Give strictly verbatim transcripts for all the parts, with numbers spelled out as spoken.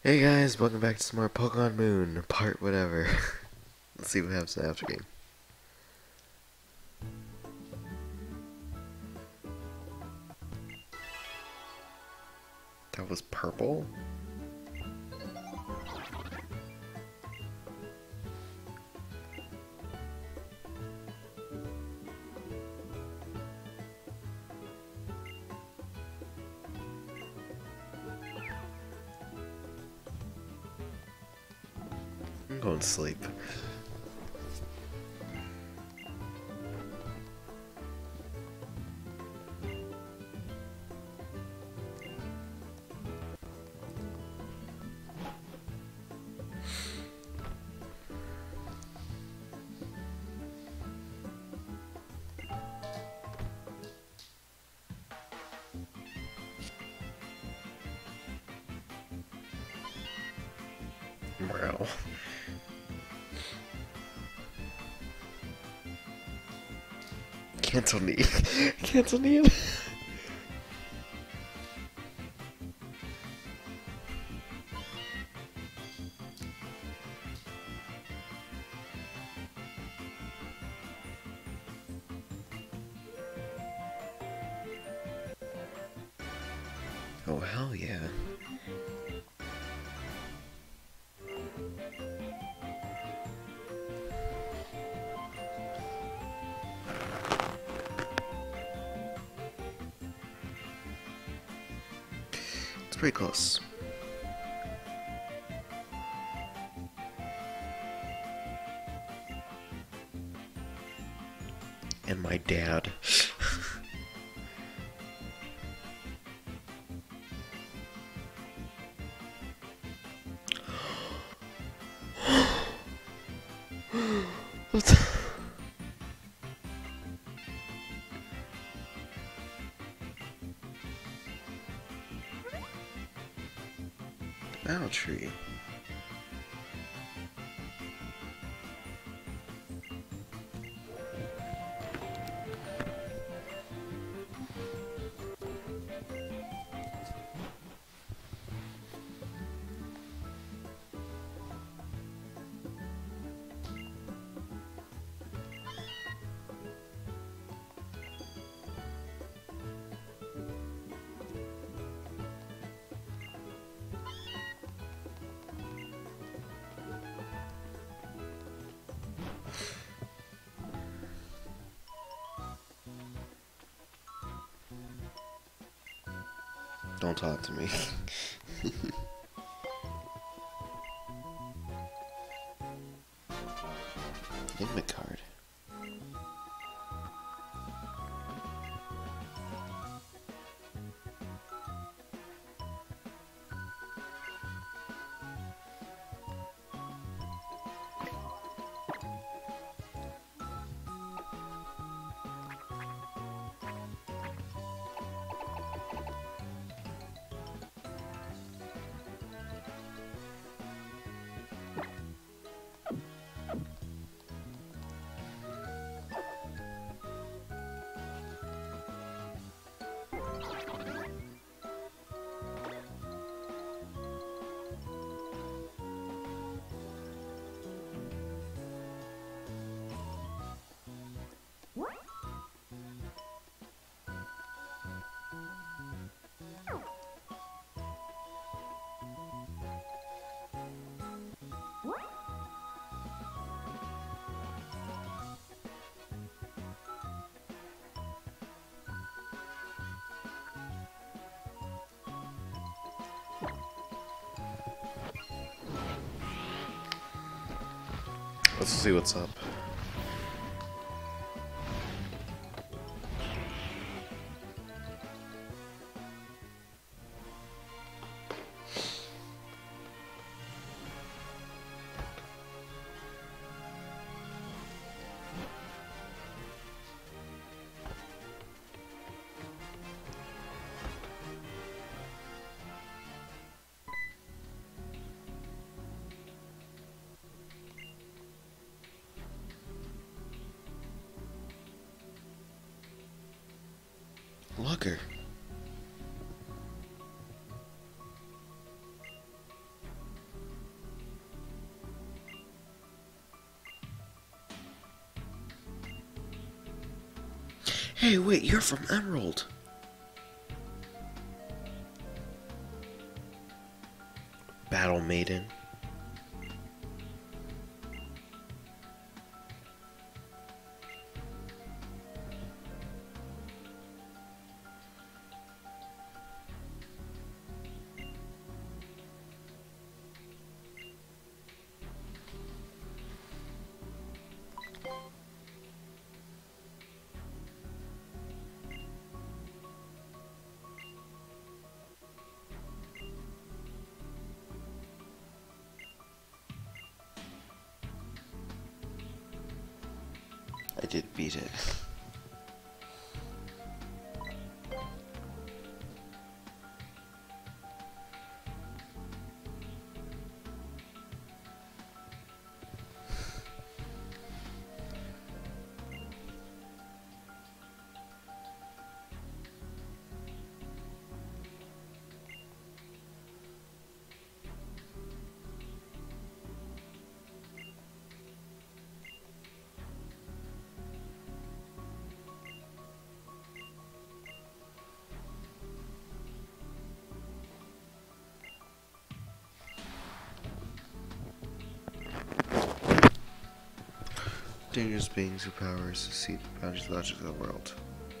Hey guys, welcome back to some more Pokemon Moon, part whatever. Let's see what happens in the after game. That was purple? I'm going to sleep. Bro. Cancel me. Cancel me. Oh, hell yeah. It's pretty close. And my dad. What the? Owl tree. Don't talk to me. Enigma card. Let's see what's up. Lugger. Hey, wait, you're from Emerald. Battle Maiden. I did beat it. Dangerous beings whose powers exceed the boundaries of the logic of the world.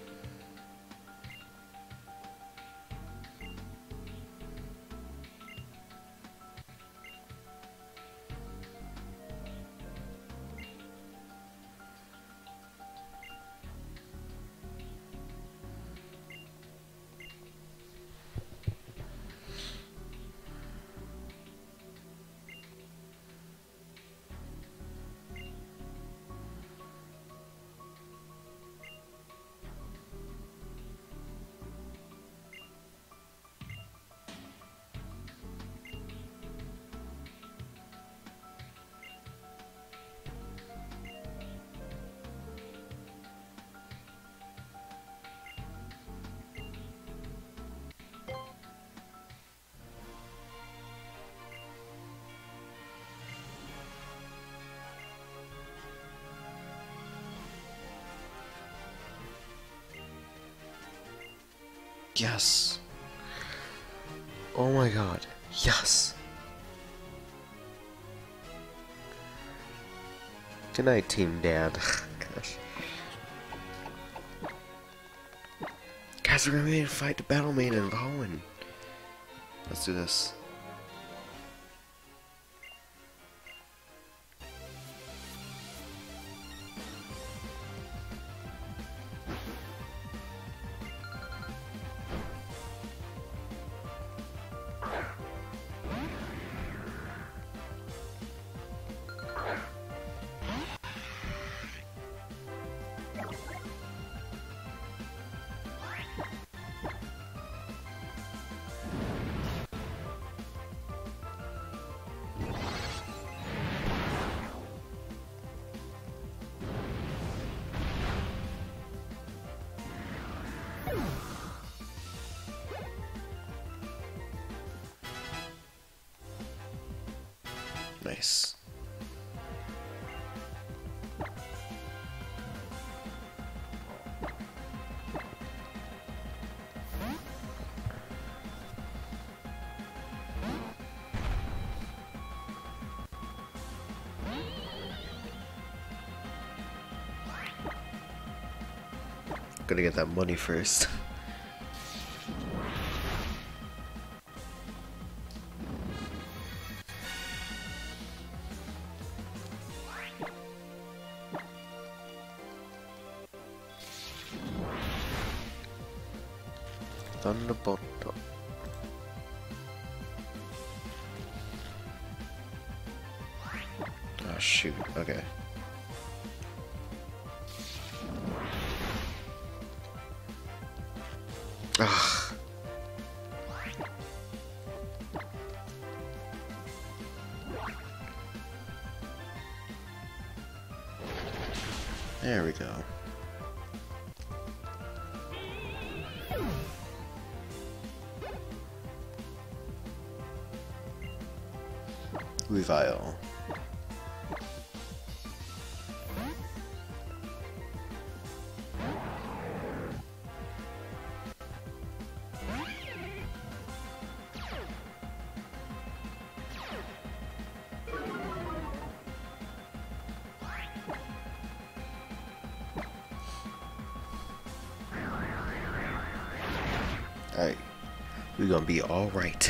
Yes. Oh my god. Yes. Good night, Team Dad. Gosh. Guys, we're gonna be able to fight the Battle Maiden of Hoenn. Let's do this. Nice. Gotta get that money first. Thunderbolt. Oh shoot, okay. Ugh. There we go. Revile. Alright. We're gonna be alright.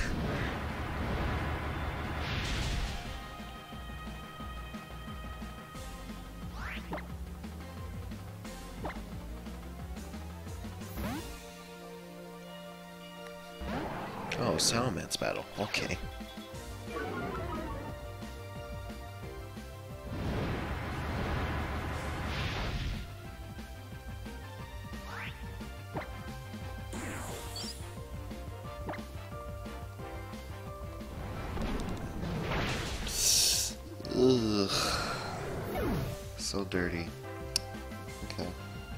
Oh, Salaman's battle. Okay. Ugh. So dirty. Okay.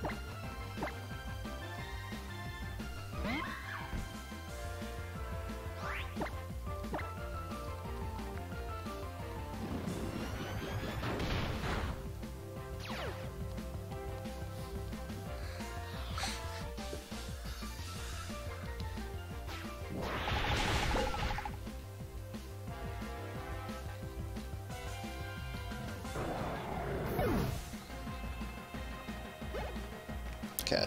Okay.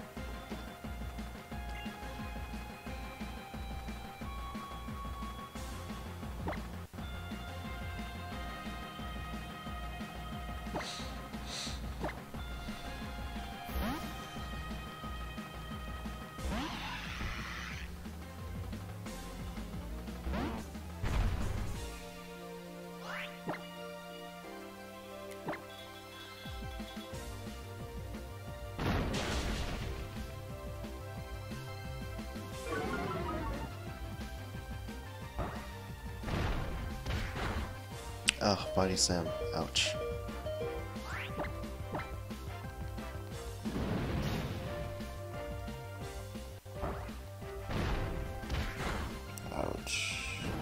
Oh, body slam. Ouch. Ouch.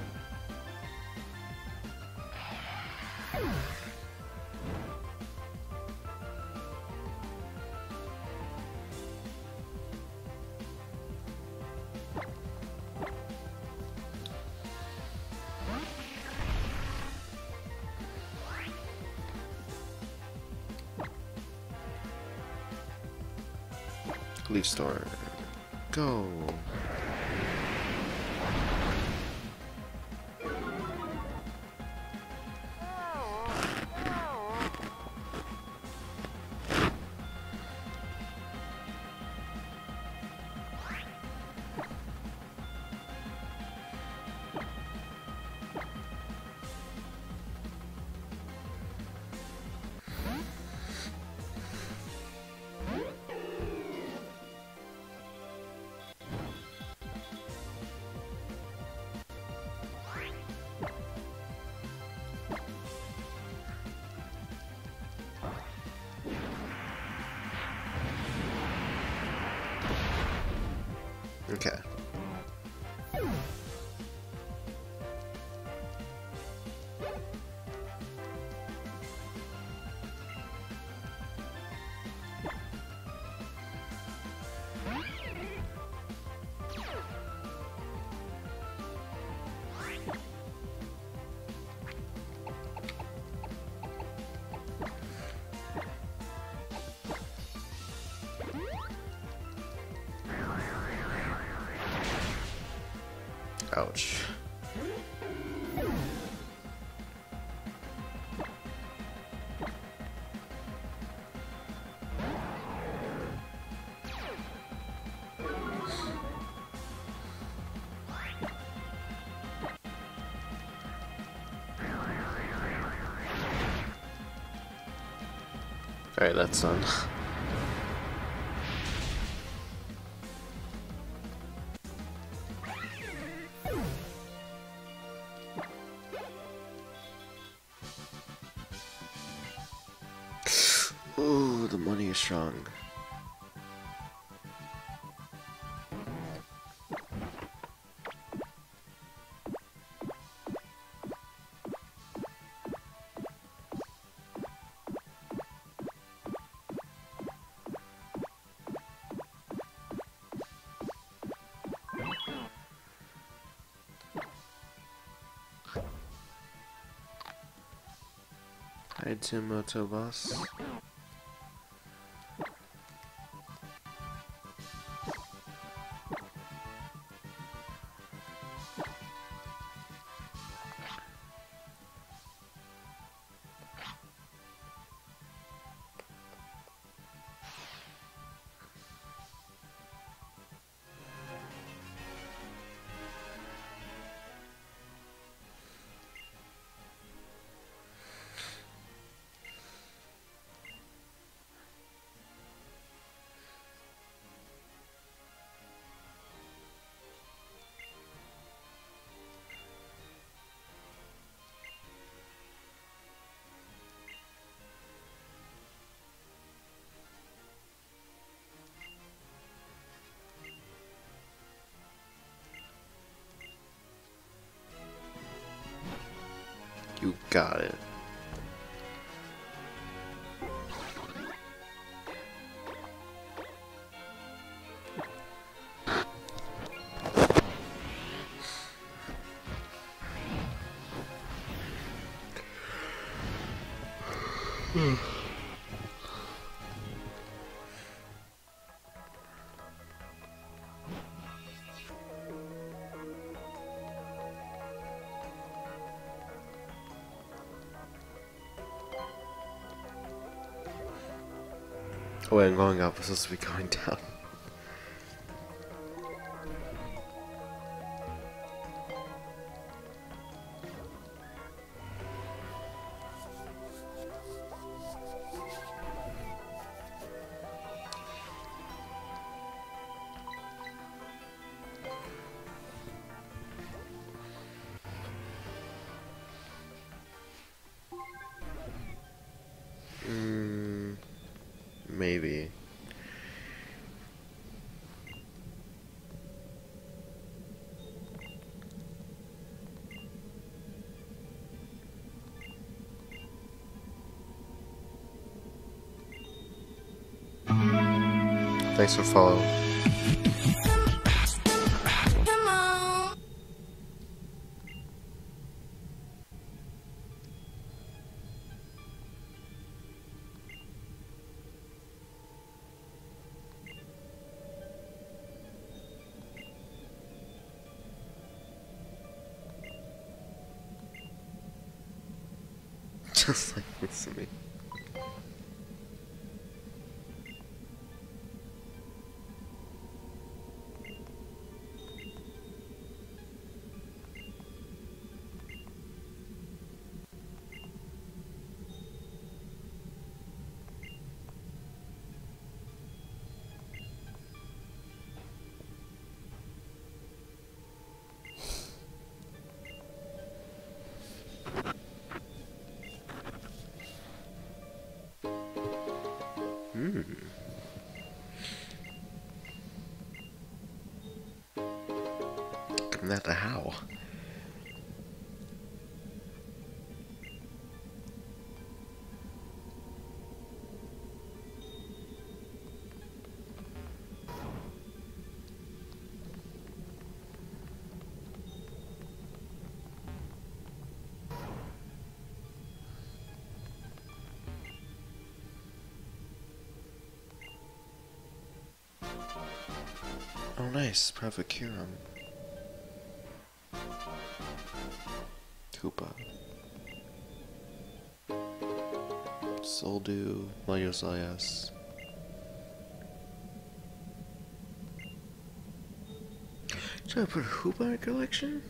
Leaf store. Go. Okay. Ouch. Alright, that's done. Ooh, the money is strong. Hi, Timoto boss. Got it. Hmm. Oh wait, I'm going up. I'm supposed to be going down. Mm, maybe. Thanks for following. Just like this to me. Hmm. Not the how. Oh nice, Provocurum. Koopa. Soldu, Meliosalias. Should I put a Koopa in a collection?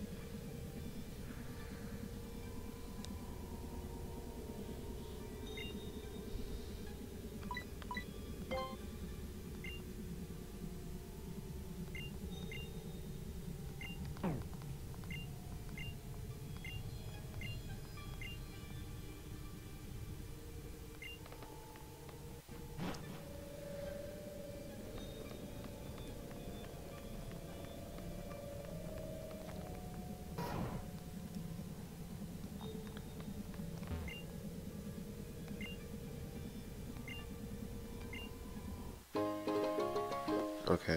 Okay.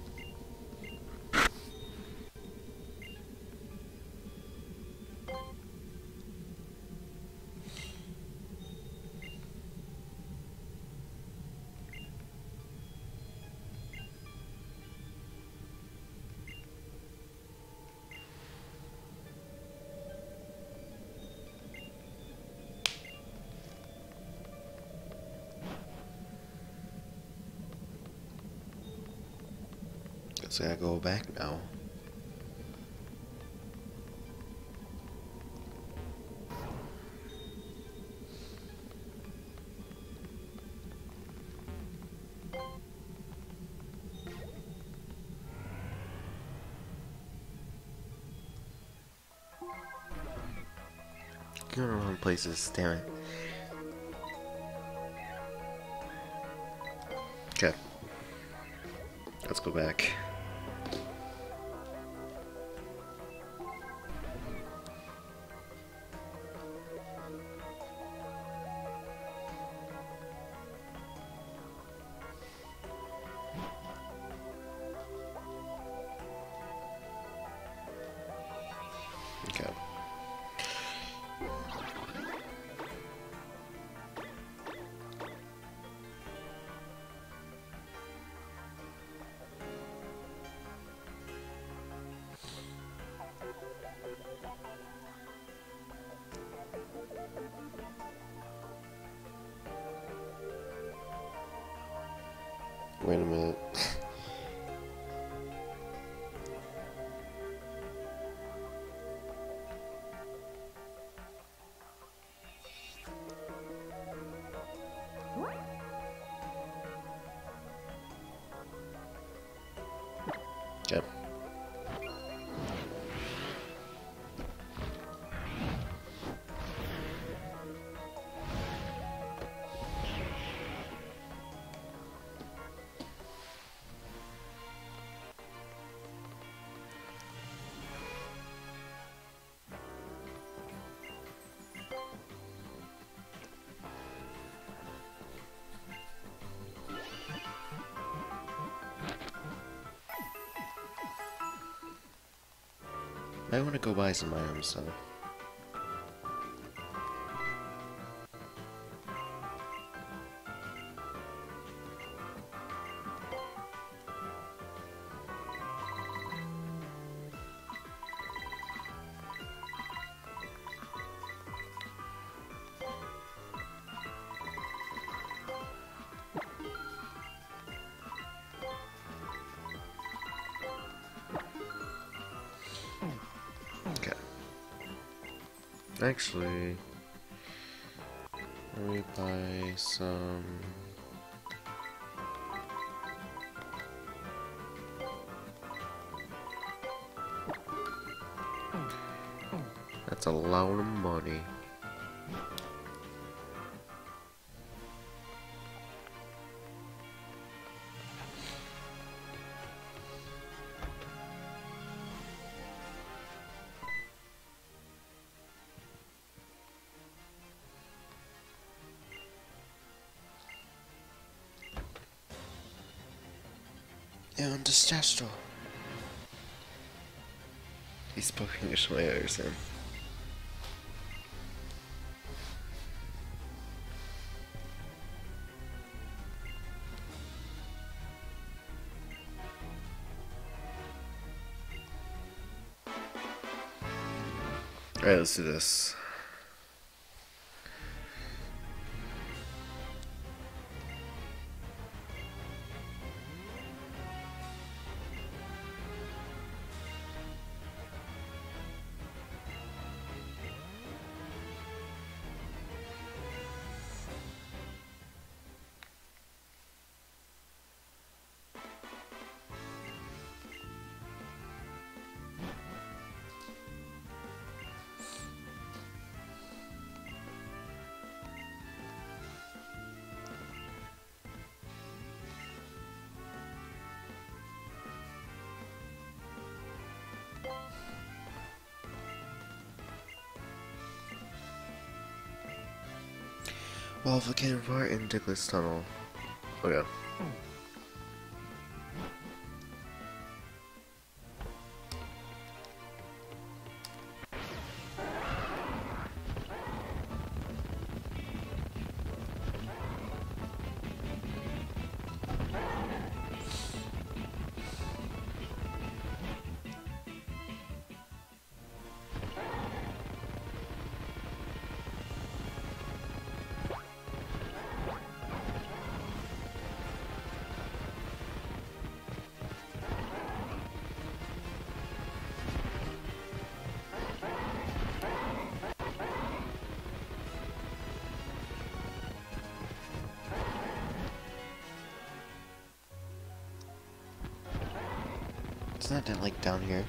Guess I gotta go back now. Going around places, damn it. Okay. Let's go back. Wait a minute. Okay. I want to go buy some items, so. Okay. Actually, let me buy some. That's a lot of money. And disaster. He spoke English, my understand. Alright, let's do this. Well, volcano part in Digless Tunnel. Oh yeah. Isn't that like down here?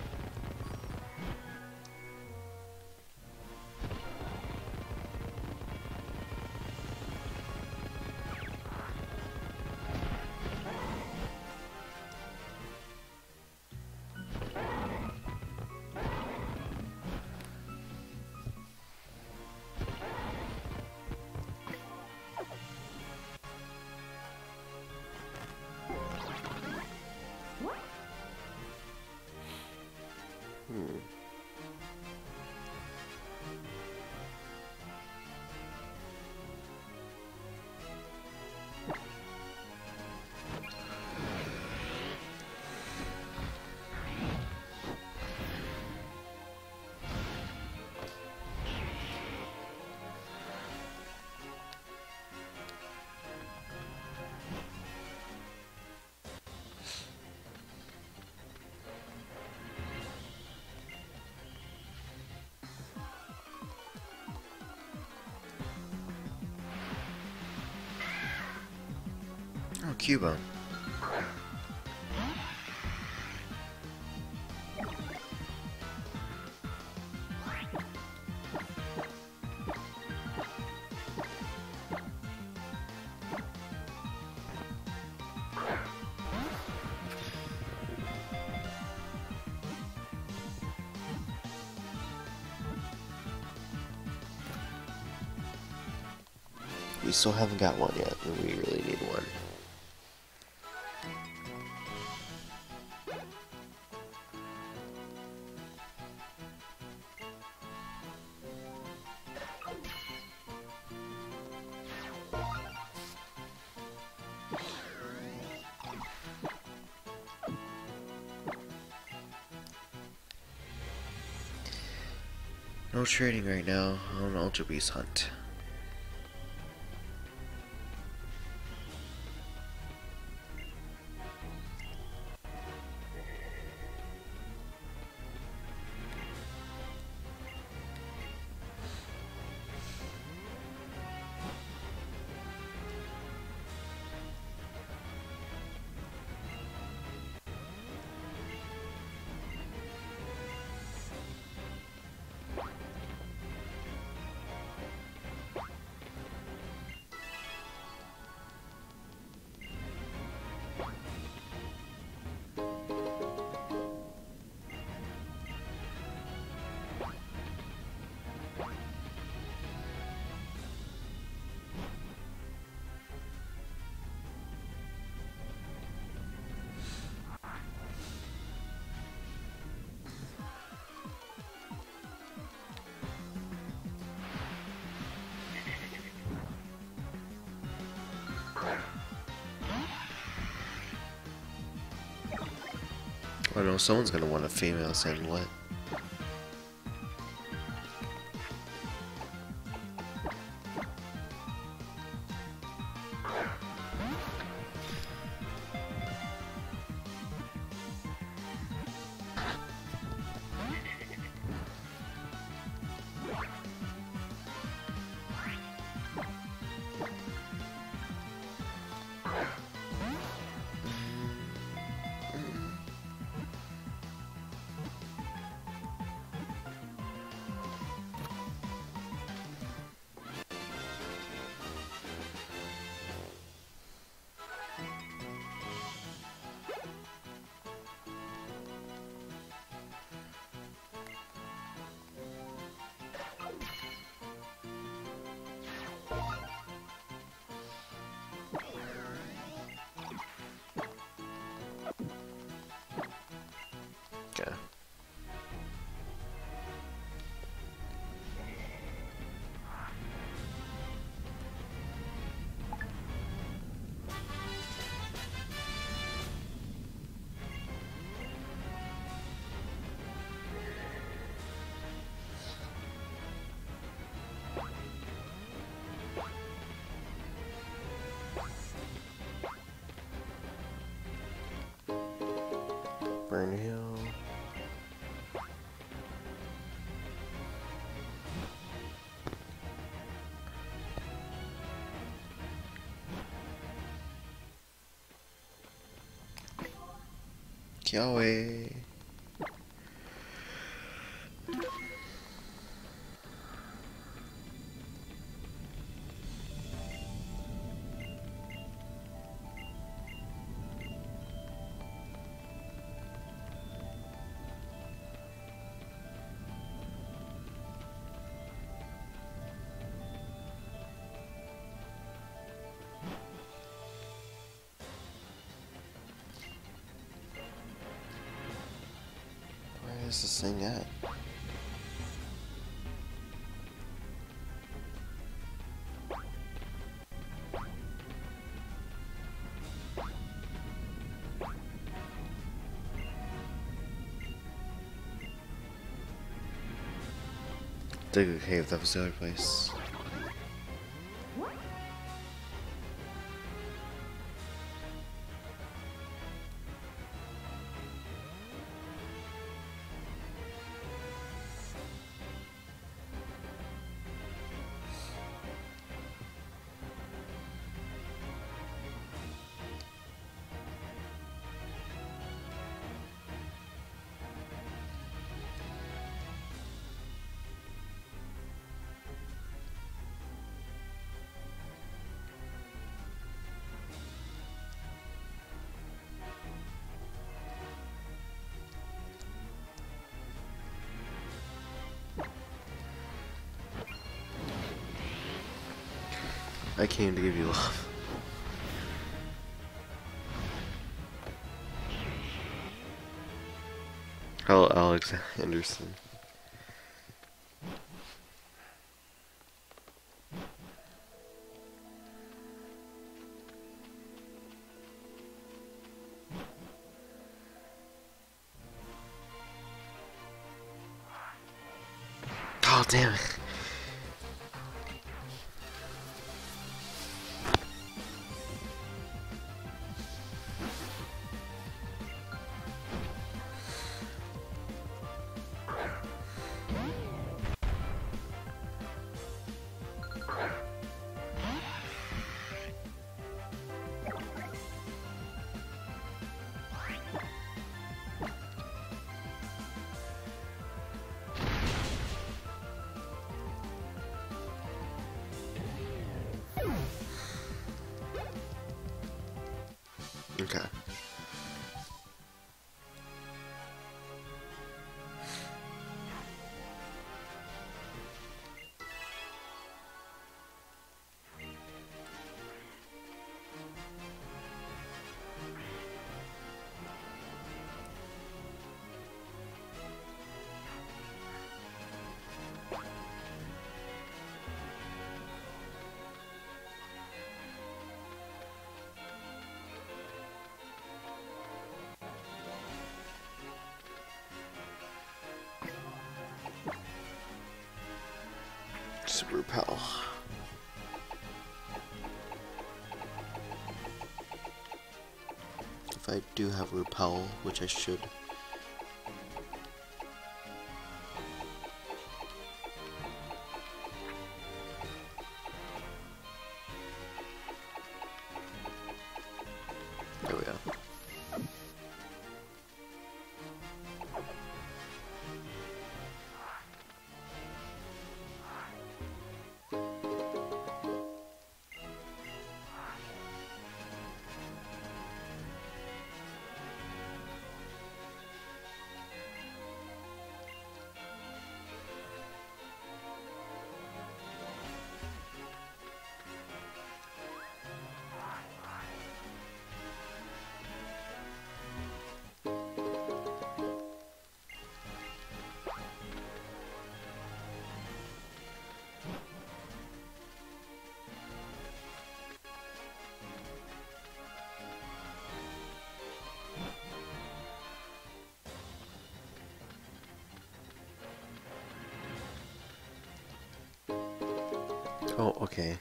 Cubone. We still haven't got one yet, and we really need one. No trading right now on Ultra Beast Hunt. I know someone's gonna want a female Sandlet. Okay. Burn Hill. Kiawe. Where's this thing at? Dig a cave, that was the other place. I came to give you love. Hello, Alex Anderson. Oh, damn it. Okay. Just repel. If I do have repel, which I should. There we go. Oh, okay.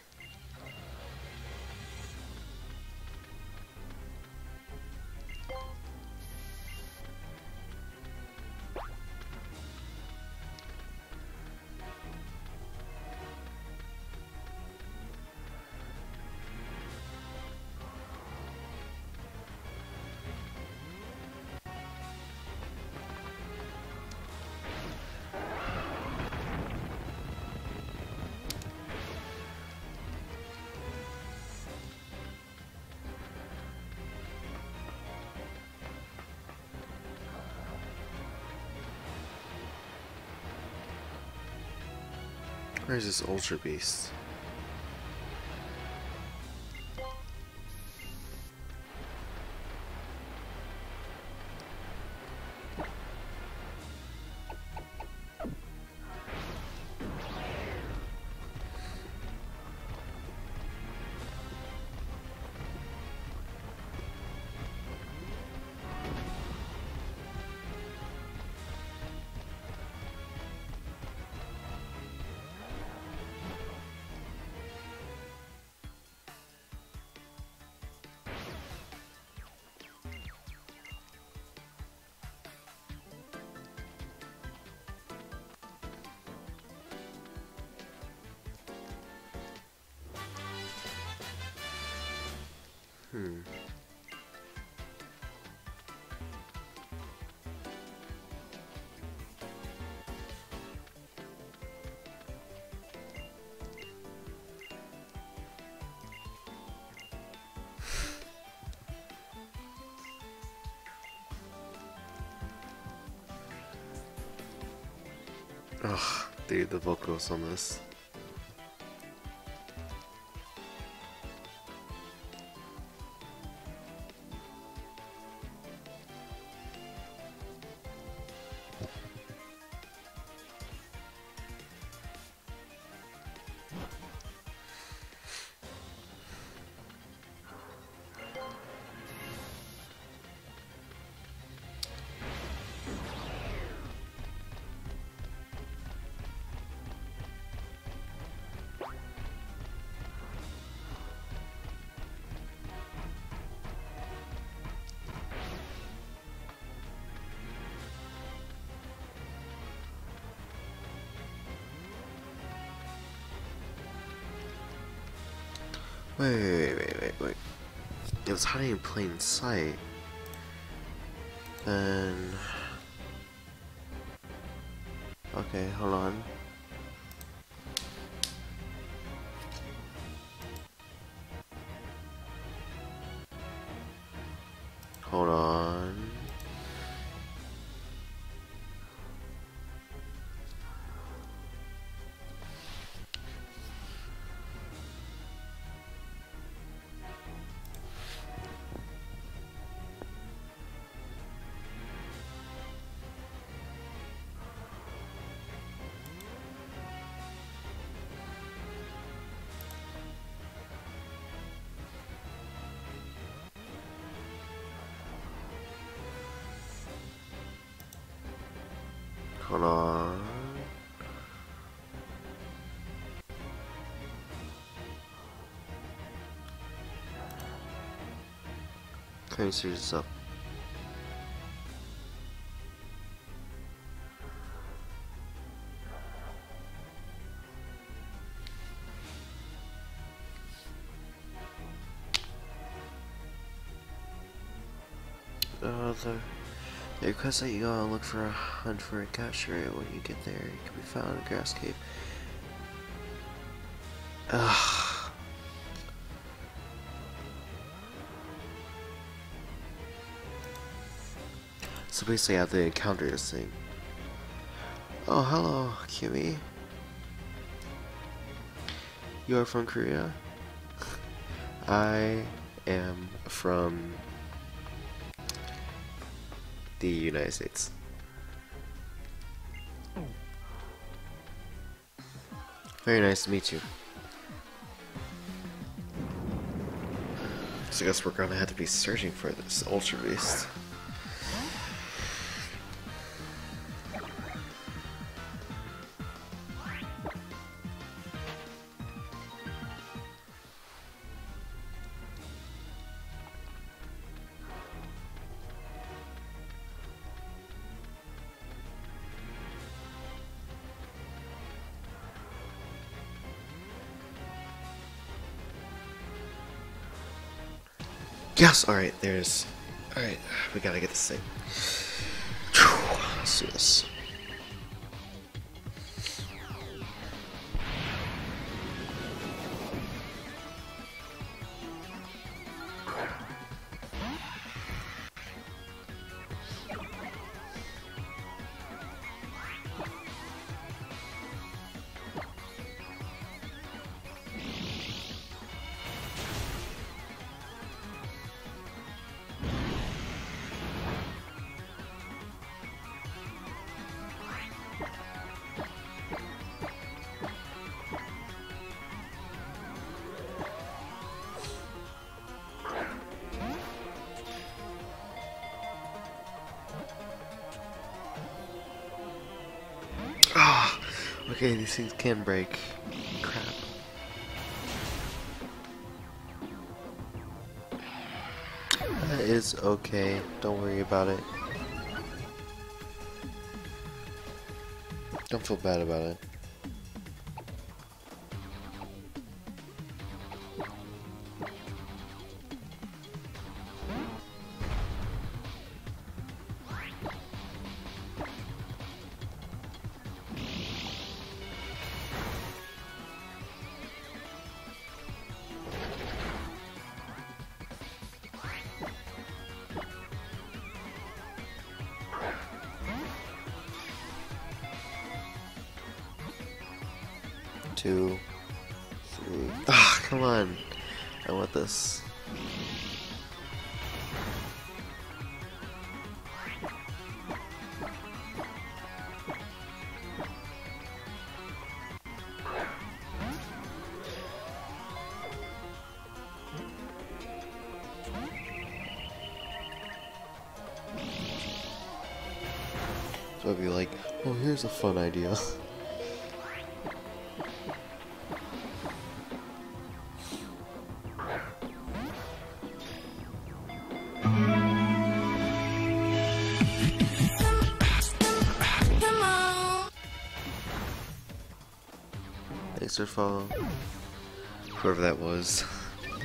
Where's this Ultra Beast? Hmm. Ugh, dude, the vocals on this. Wait, wait, wait, wait, wait. It was hiding in plain sight. Then... Okay, hold on. Hold on. Hold on. Can you see this up? Uh, the It requests that you go and look for a hunt for a capture it. When you get there, it can be found in a grass cave. Ugh. So basically I have to encounter this thing. Oh, hello, Kimmy. You are from Korea? I am from the United States. Very nice to meet you. So I guess we're gonna have to be searching for this Ultra Beast. Yes, alright, there's... Alright, we gotta get this thing. Let's do this. Okay, these things can break. Crap. That is okay. Don't worry about it. Don't feel bad about it. Two, three. Ah, come on. I want this. So I'd be like, oh, here's a fun idea. Thanks for following. Whoever that was.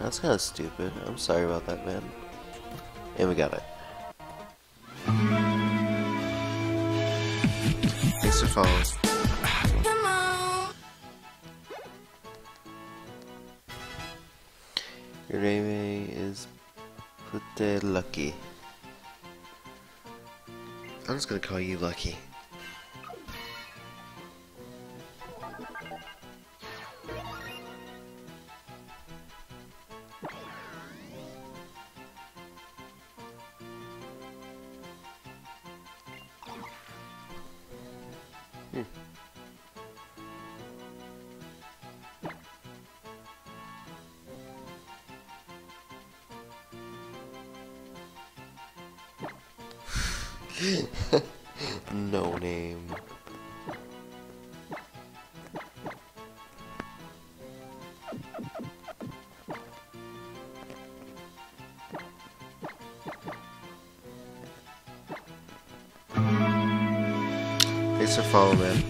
That's kind of stupid. I'm sorry about that, man. And we got it. Thanks for following. Your name is Pute Lucky. I'm just gonna call you Lucky. Hmm. No name. Thanks for following, man.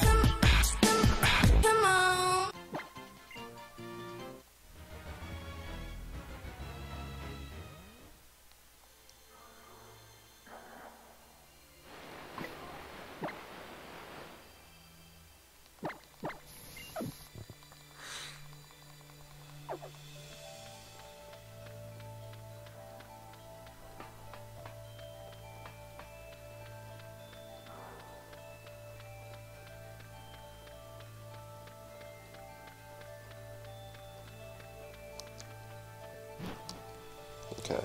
Okay.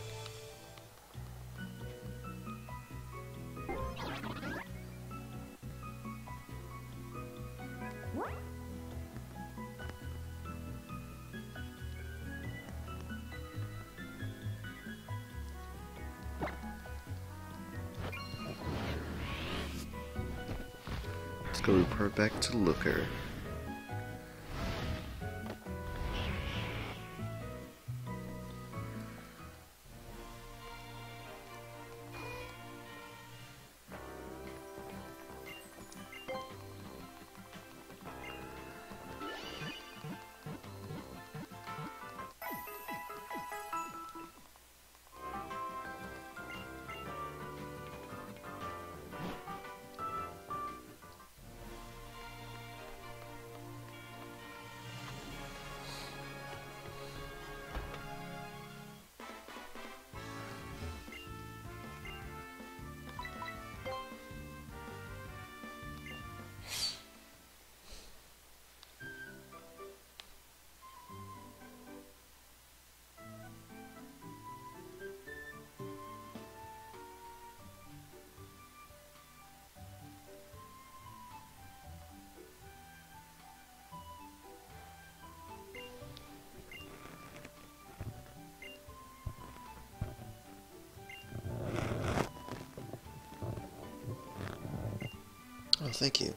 Let's go report back to Looker. Oh, thank you.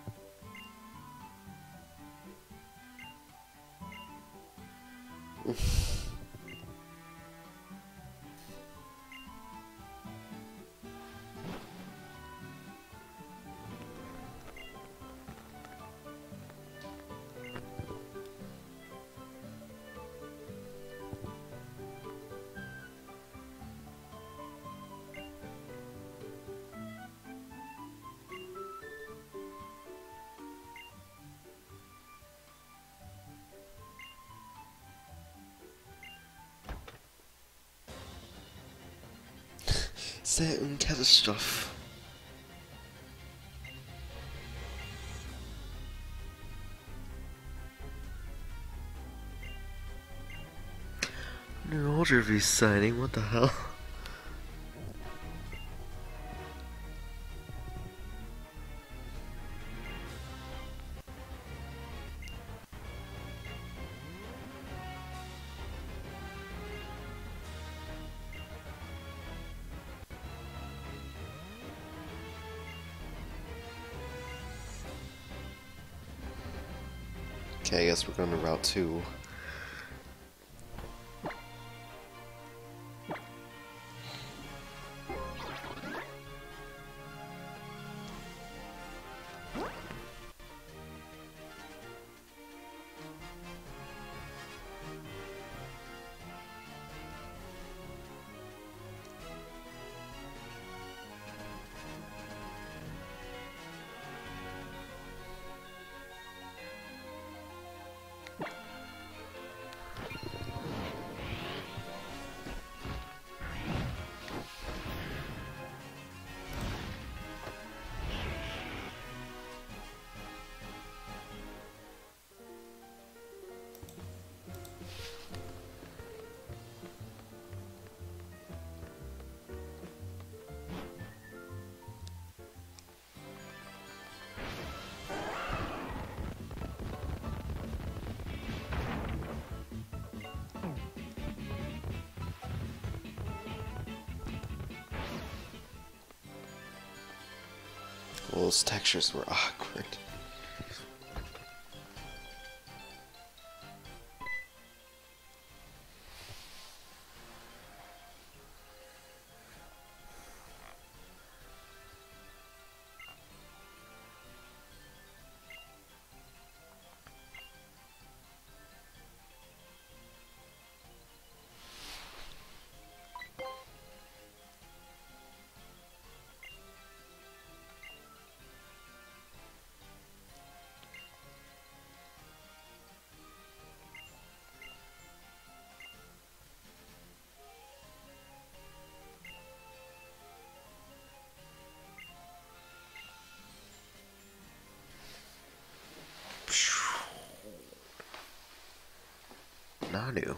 C'est une catastrophe. New order review signing, what the hell? Okay, I guess we're going to Route two. Well, those textures were awkward. Nanu.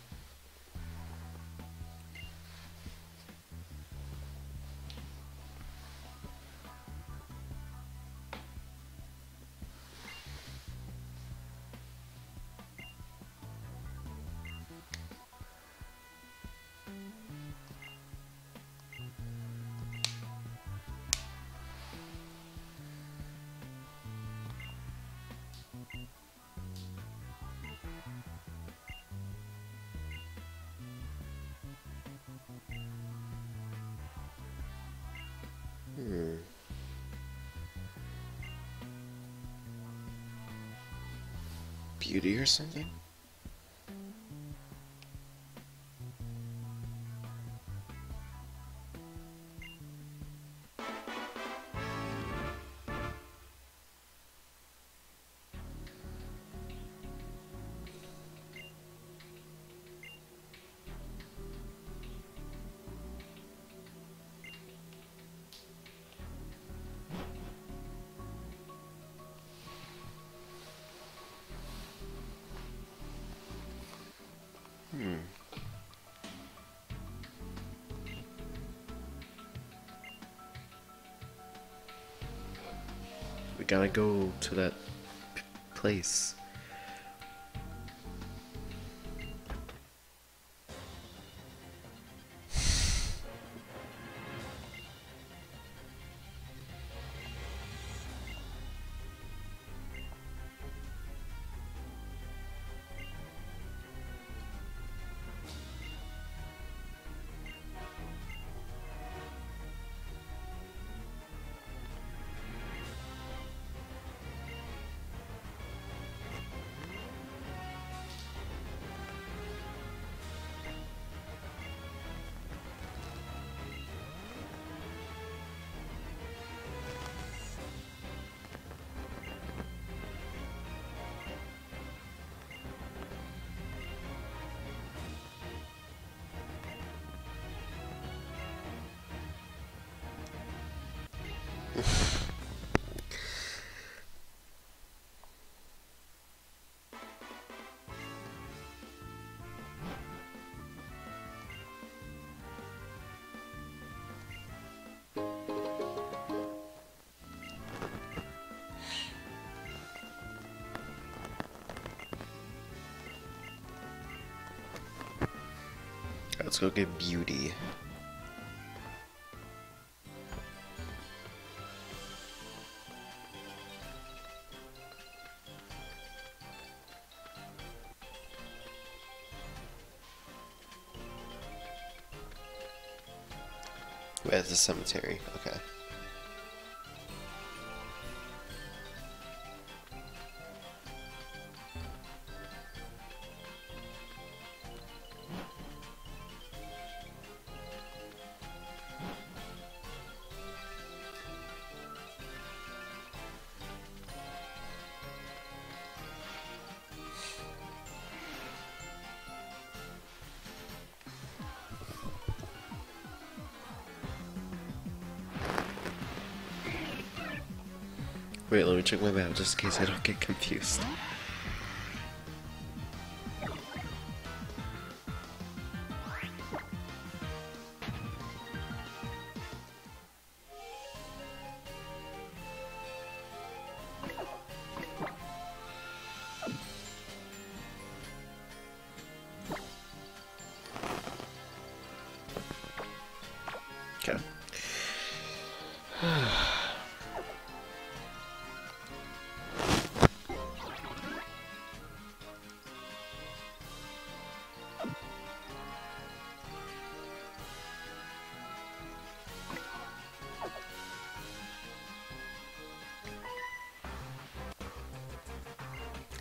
Hmm. Beauty or something? Hmm. We gotta go to that p place. Let's go get Beauty. Wait, at the cemetery. Okay. Wait, let me check my map just in case I don't get confused. Okay.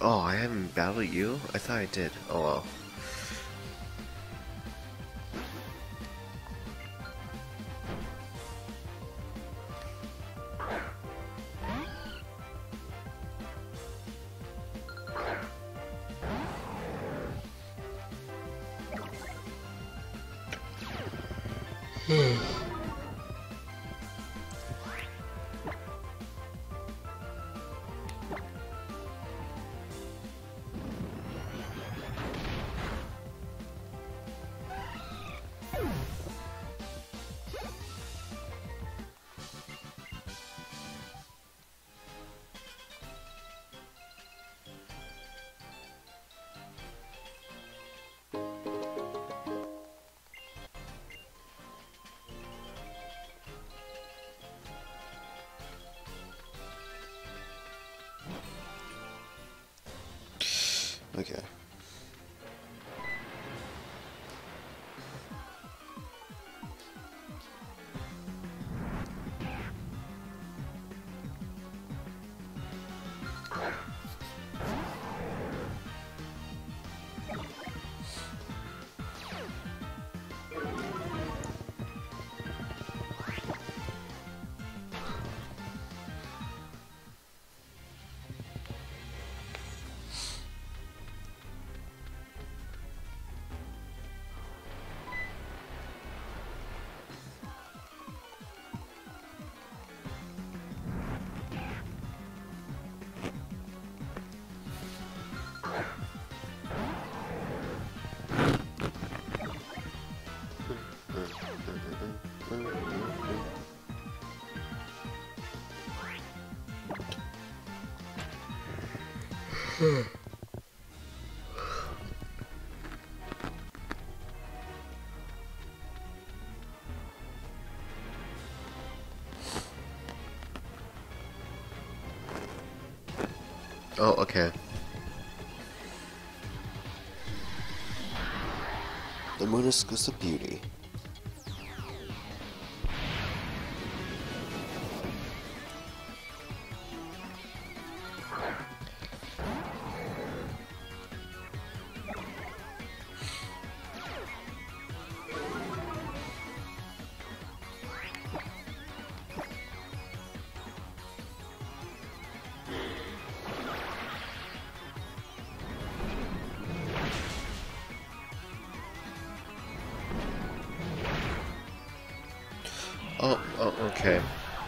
Oh, I haven't battled you? I thought I did. Oh well. Okay. Oh, okay. The moon is just a beauty. Oh, oh, okay.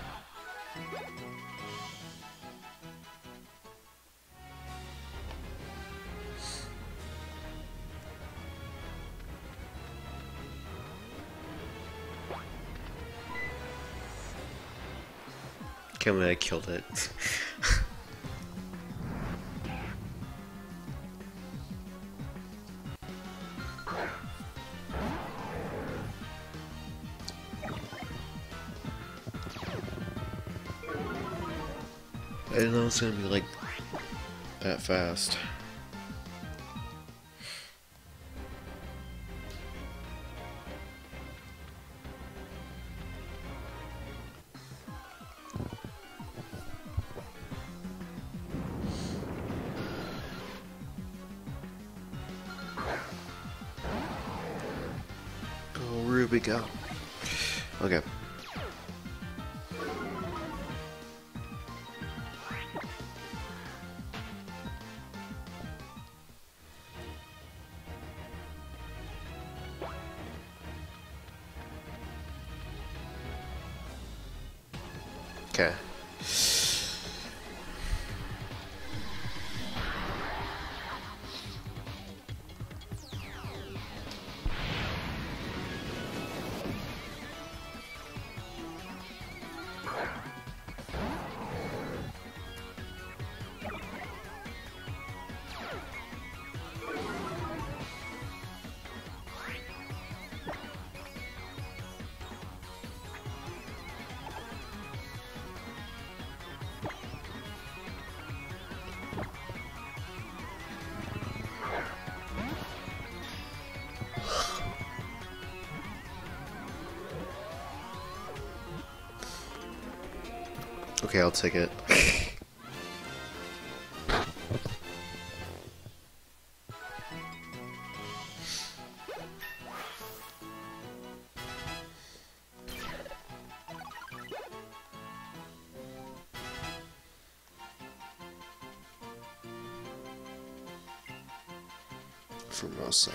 Can't believe I killed it. I didn't know it was gonna be like that fast. Oh, Ruby, go. Okay. Okay. Okay, I'll take it. Pheromosa.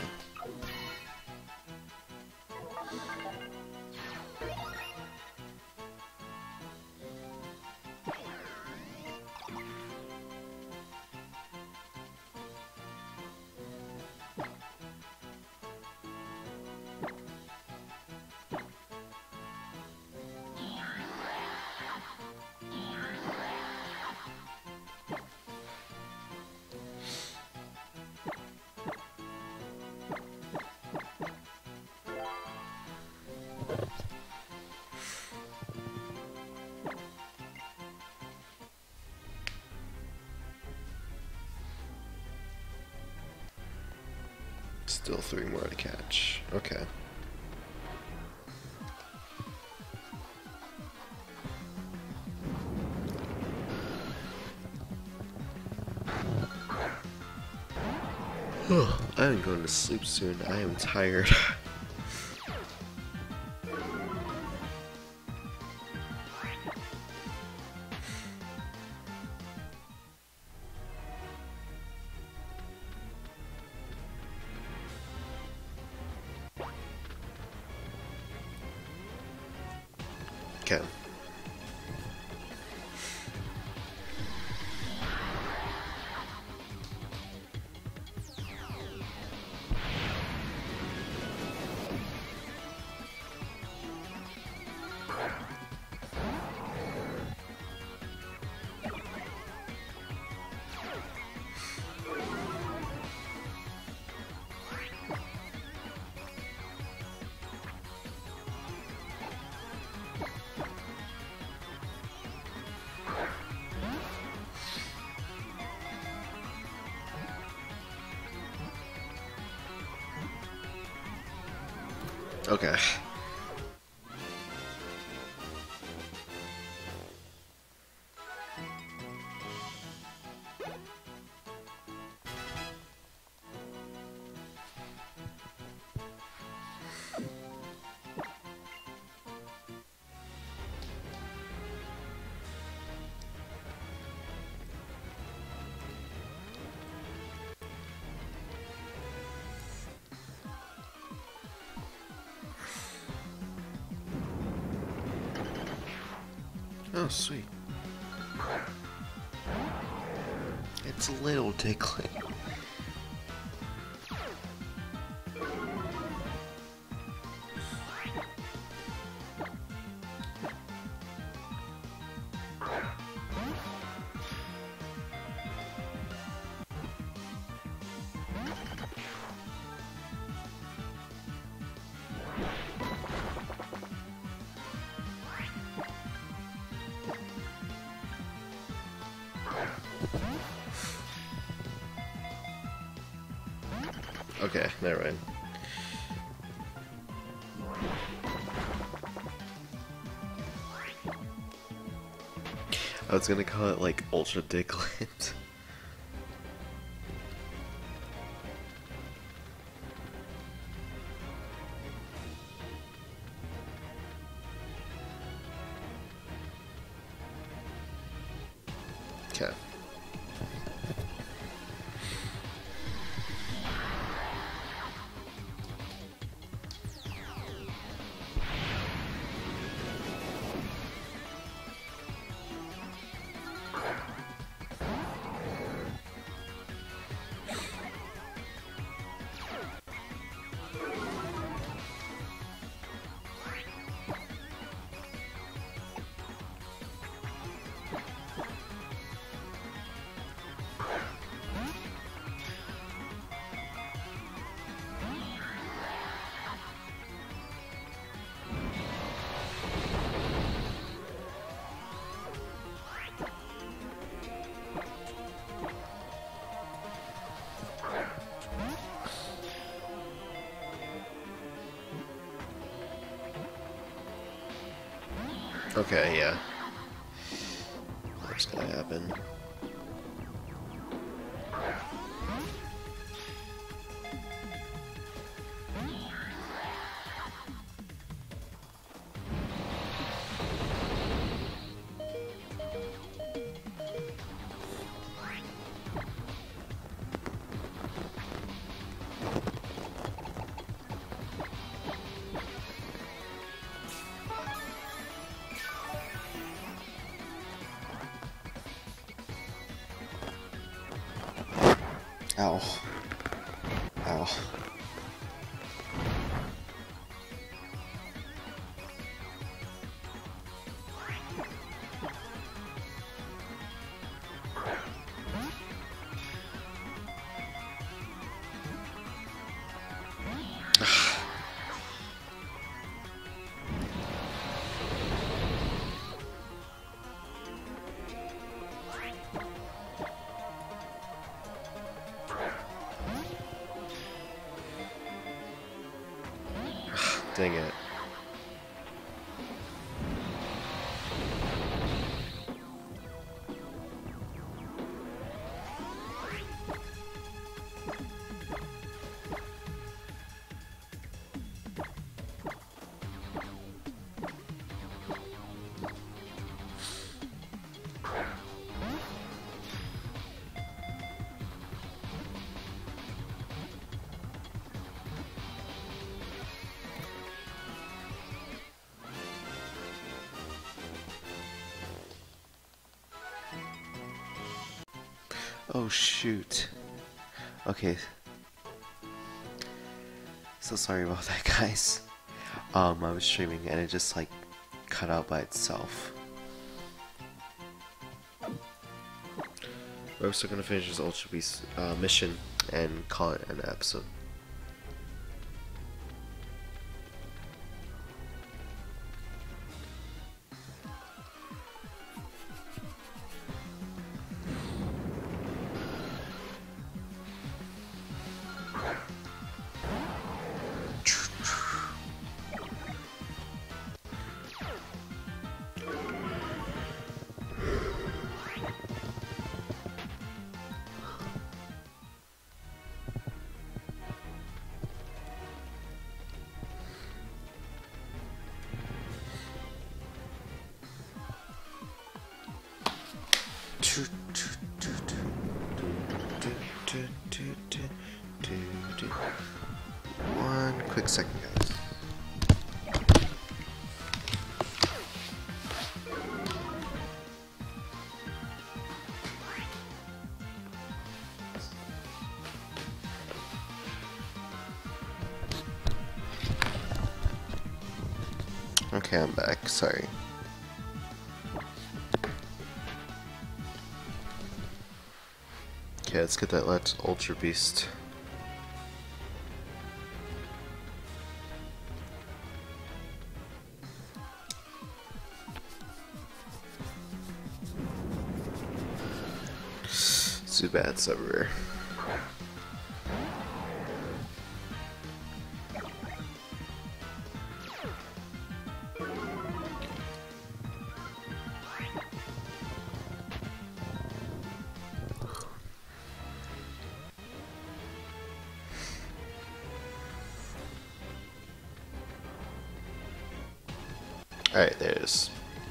Still three more to catch. Okay. I am going to sleep soon. I am tired. Okay. Okay. Oh, sweet. It's a little tickling. Okay, never mind. I was gonna call it like Ultra Diglett. Okay. Okay, yeah. What's gonna happen? Ow. Ow. Dang it. Oh shoot. Okay. So sorry about that, guys. Um, I was streaming and it just like cut out by itself. We're also gonna finish this Ultra Beast uh, mission and call it an episode. One quick second, guys. Okay, I'm back. Sorry. Okay, let's get that last Ultra Beast. Zubat's everywhere. Alright, there it is.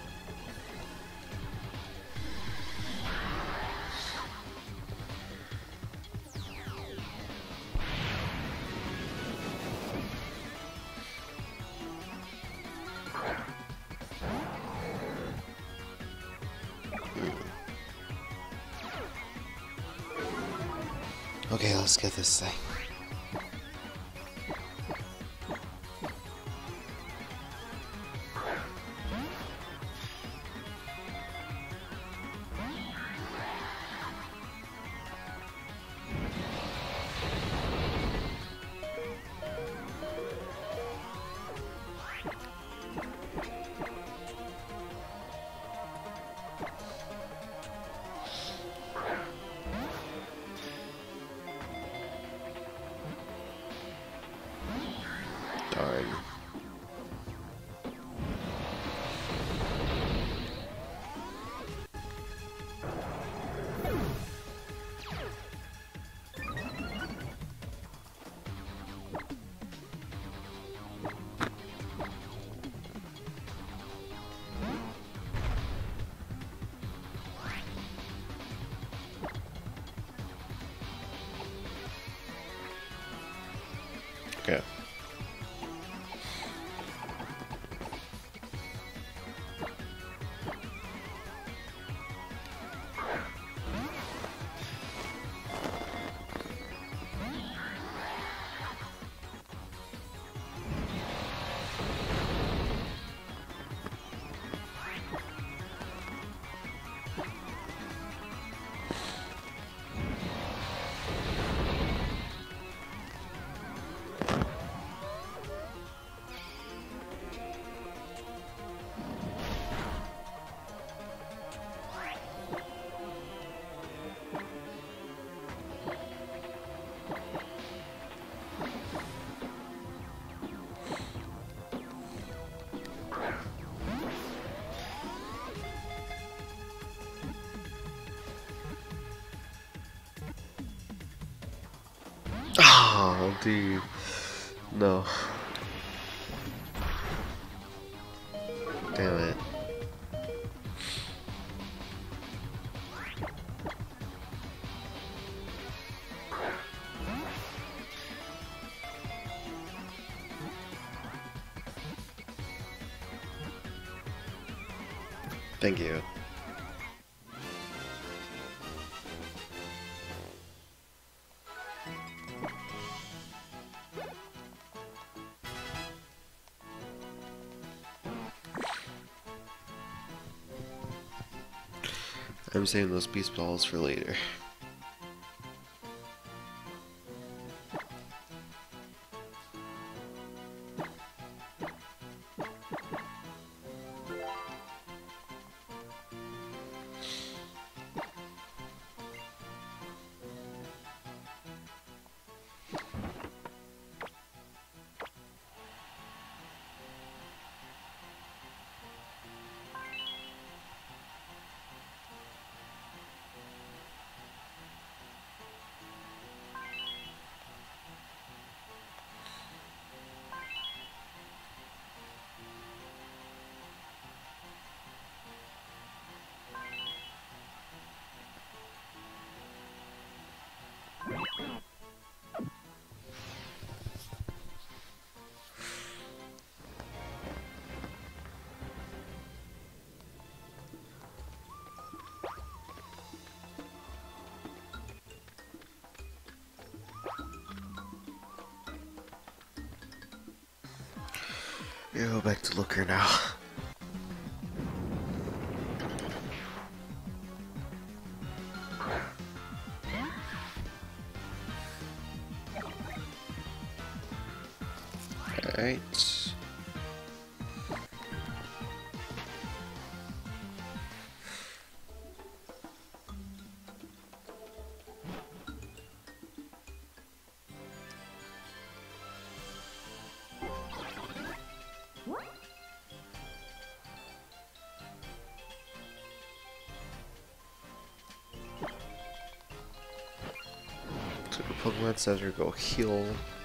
Okay, let's get this thing. Darn. Okay. Dude. No. Damn it. Thank you. I'm saving those beast balls for later. Yeah, go back to Looker now. Alright. So the Pokemon Center, go heal.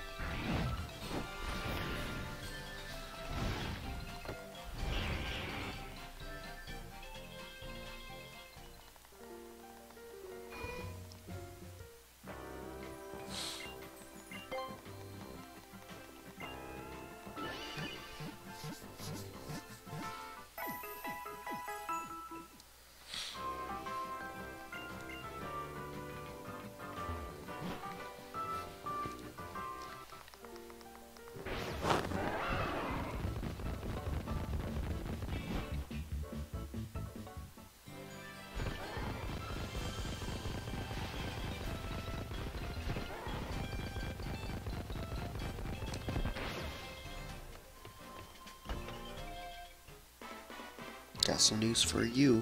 Got some news for you.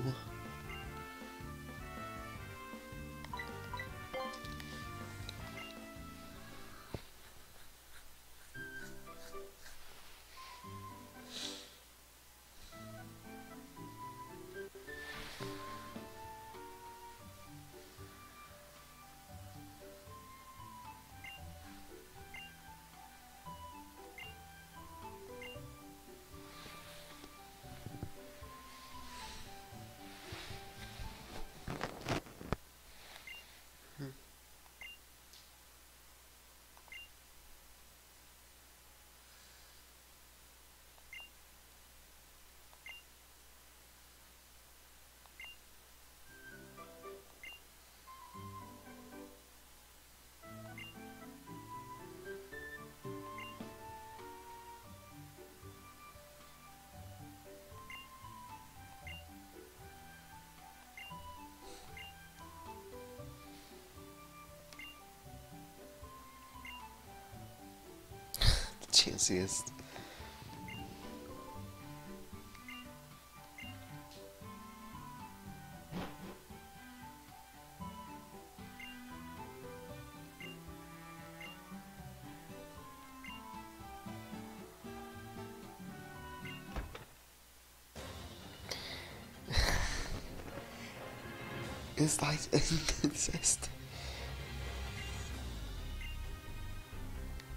Chanciest. It's like inconsistent.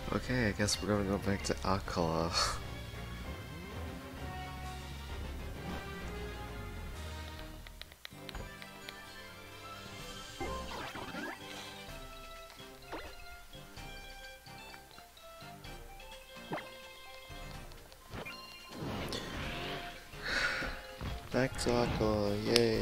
Okay, I guess we're gonna go back to Akala. Back to Akala, yay!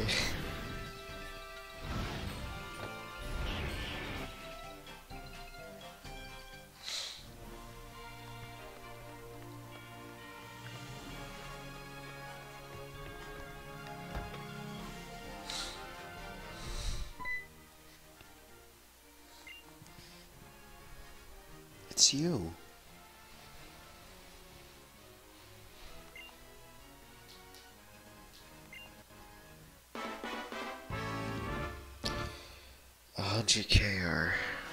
It's you. A hundred K R.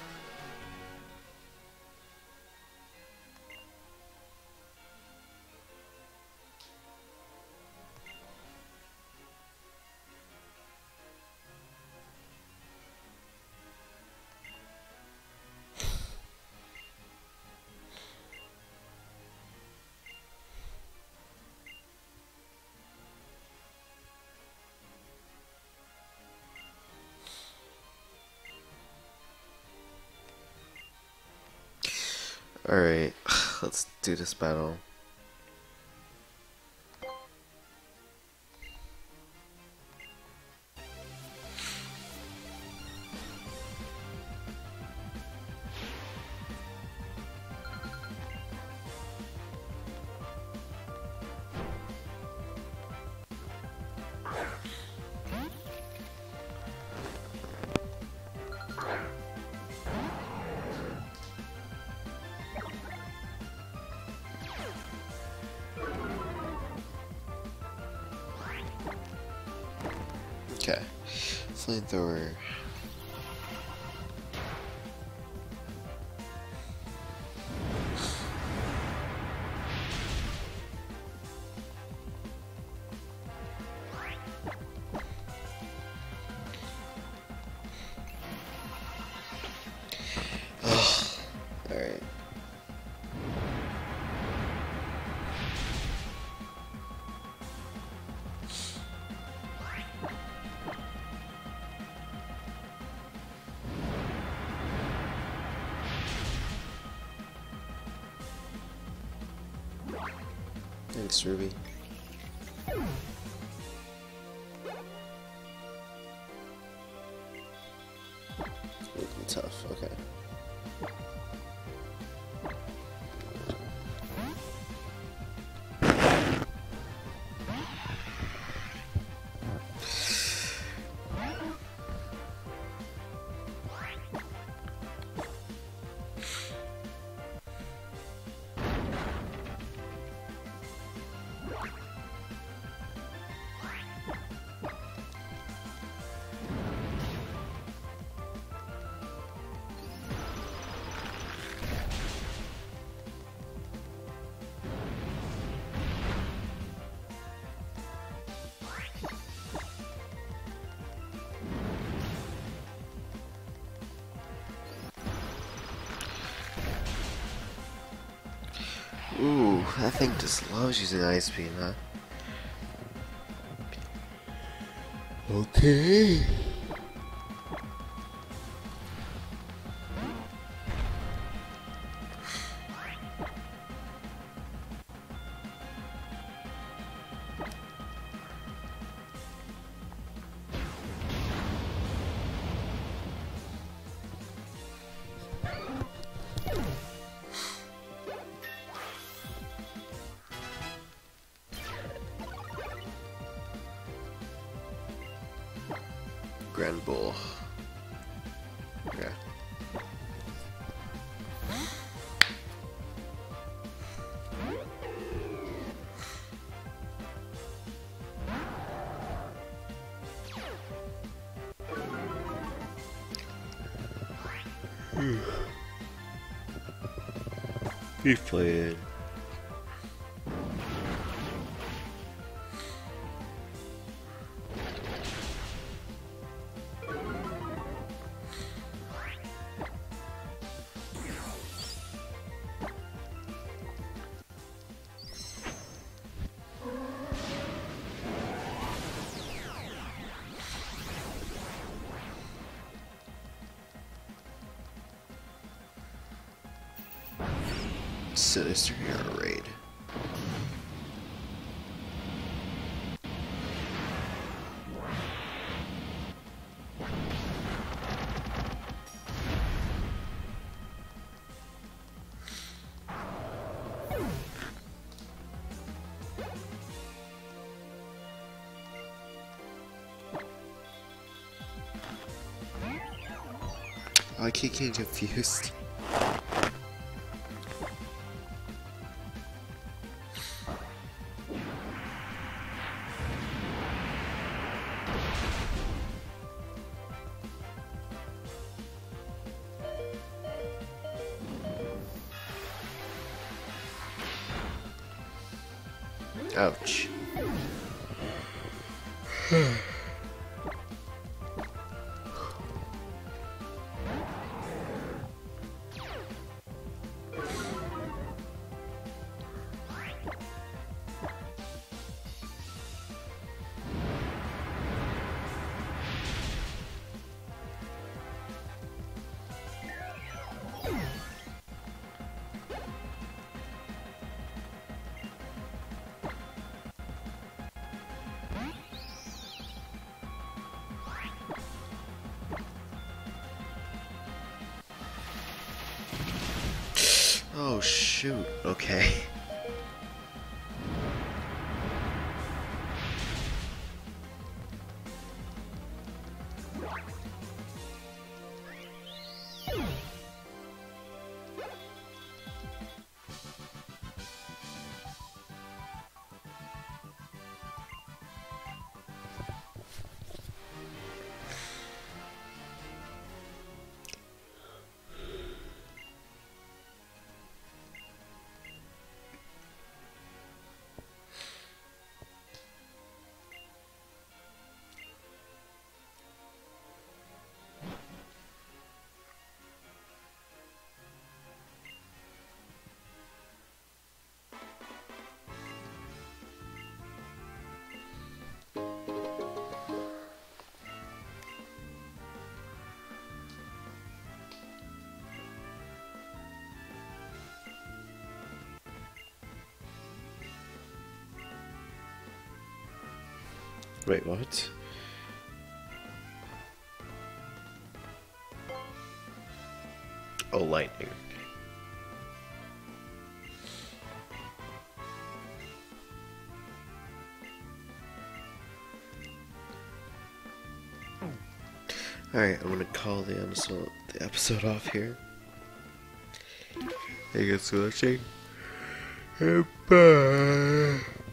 Alright, let's do this battle. Okay, flamethrower. Oh, all right. Thanks, Ruby. Looking tough, okay. Ooh, that thing just loves using Ice Beam, huh? Okay. Grand Bull. Yeah. He's playing. Sinister Hero Raid. I keep getting confused. Ouch. Oh shoot, okay. Wait, what? Oh, lightning. Alright, I'm gonna call the episode, the episode off here. Thank you guys for watching. Bye.